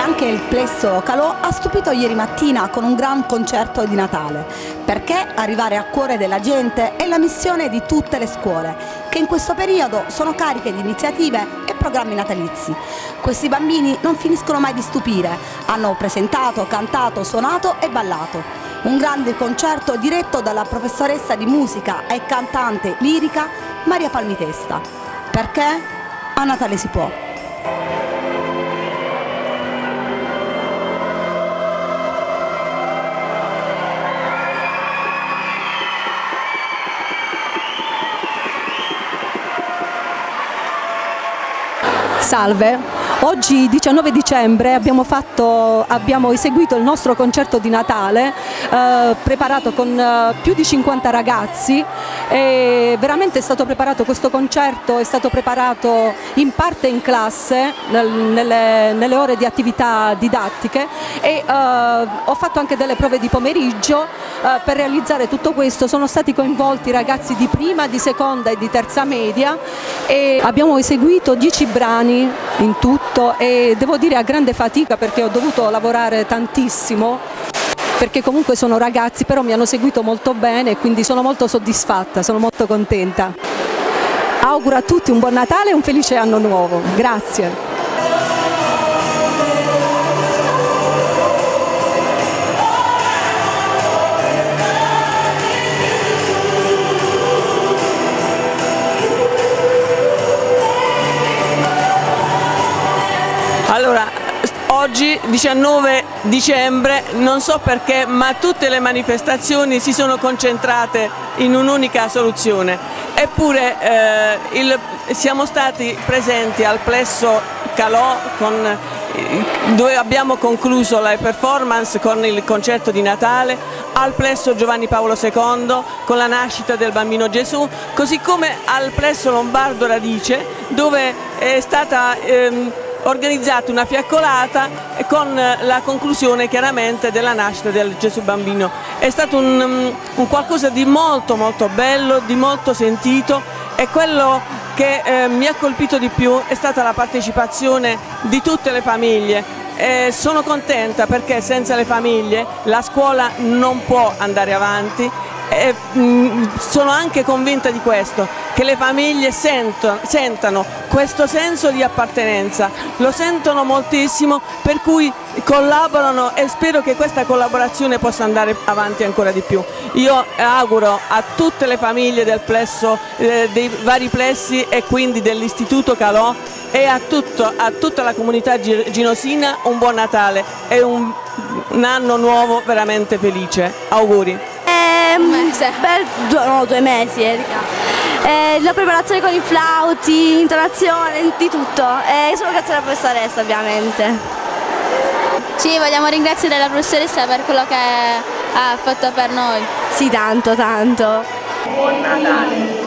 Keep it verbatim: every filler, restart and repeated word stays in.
anche il Plesso Calò ha stupito ieri mattina con un gran concerto di Natale, perché arrivare a cuore della gente è la missione di tutte le scuole, che in questo periodo sono cariche di iniziative e programmi natalizi. Questi bambini non finiscono mai di stupire, hanno presentato, cantato, suonato e ballato. Un grande concerto diretto dalla professoressa di musica e cantante lirica Maria Palmitesta. Perché a Natale si può. Salve, oggi diciannove dicembre abbiamo, fatto, abbiamo eseguito il nostro concerto di Natale eh, preparato con eh, più di cinquanta ragazzi e veramente è stato preparato questo concerto, è stato preparato in parte in classe nel, nelle, nelle ore di attività didattiche e eh, ho fatto anche delle prove di pomeriggio eh, per realizzare tutto questo. Sono stati coinvolti ragazzi di prima, di seconda e di terza media e abbiamo eseguito dieci brani in tutto e devo dire a grande fatica perché ho dovuto lavorare tantissimo, perché comunque sono ragazzi, però mi hanno seguito molto bene e quindi sono molto soddisfatta, sono molto contenta. Auguro a tutti un buon Natale e un felice anno nuovo. Grazie. Allora, oggi diciannove dicembre, non so perché, ma tutte le manifestazioni si sono concentrate in un'unica soluzione. Eppure eh, il, siamo stati presenti al Plesso Calò con, dove abbiamo concluso la performance con il concerto di Natale, al Plesso Giovanni Paolo secondo con la nascita del bambino Gesù, così come al Plesso Lombardo Radice, dove è stata ehm, organizzata una fiaccolata con la conclusione chiaramente della nascita del Gesù bambino. È stato un, un qualcosa di molto molto bello, di molto sentito, e quello che eh, mi ha colpito di più è stata la partecipazione di tutte le famiglie. Eh, sono contenta perché senza le famiglie la scuola non può andare avanti. E, mh, sono anche convinta di questo, che le famiglie sentono, sentano questo senso di appartenenza, lo sentono moltissimo, per cui collaborano e spero che questa collaborazione possa andare avanti ancora di più. Io auguro a tutte le famiglie del plesso, eh, dei vari plessi e quindi dell'Istituto Calò e a, tutto, a tutta la comunità ginosina un buon Natale e un, un anno nuovo veramente felice. Auguri. Un mese. Beh, due, no, due mesi, Erika. Eh, la preparazione con i flauti, l'intonazione, di tutto. E sono grazie alla professoressa, ovviamente. Sì, vogliamo ringraziare la professoressa per quello che ha fatto per noi. Sì, tanto, tanto. Buon Natale!